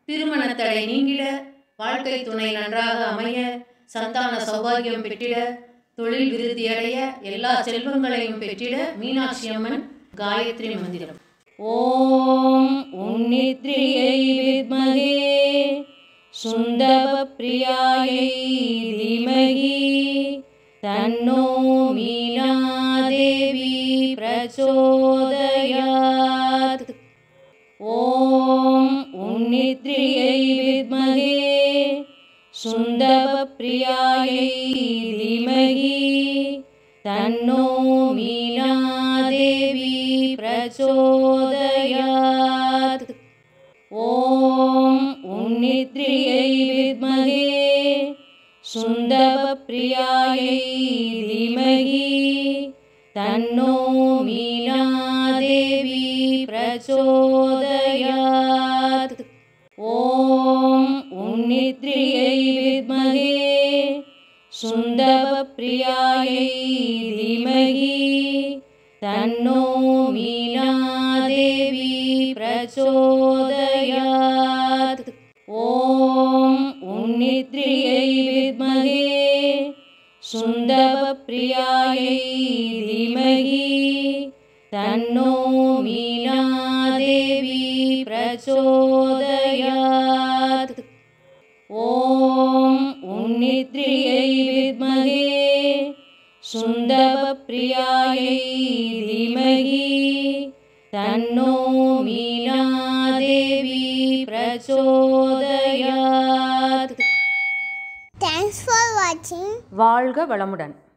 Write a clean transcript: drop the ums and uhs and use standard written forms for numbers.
திருமண தடை நீங்கிட, வாழ்க்கை துணை நன்றாக அமைய, சந்தான சௌபாகியம் பெற்றிட, தொழில் விருத்தி அடைய, எல்லா செல்வங்களையும் பெற்றிட மீனாட்சி அம்மன் காயத்ரி மந்திரம். ஓம் உன்னித்ரியை வித்மகே சுந்தப பிரியாயை தீமகி தன்னோ மீனாதேவி பிரச்சோதயாத். ஓம் உன்னித்ரியை வித்மகே சுந்தப பிரியாயை தீமகி தன்னோ மீனாதேவி பிரச்சோதயாத். ஓம் உன்னித்ரியை வித்மகே சுந்தப பிரியாயை தீமகி தன்னோ மீனாதேவி பிரச்சோதயாத். ஓம் உன்னித்ரியை வித்மகே சுந்தப பிரியாயை தீமகி தன்னோ மீனாதேவி பிரச்சோதயாத். ஓம் உன்னித்ரியை வித்மகே சுந்தப பிரியாயை தீமகி தன்னோ மீனாதேவி பிரச்சோதயாத். ஓம் உன்னித்ரியை வித்மகே சுந்தப பிரியாயை தீமகி தன்னோ மீனாதேவி பிரச்சோதயாத். Thanks for watching. வாழ்க வளமுடன்.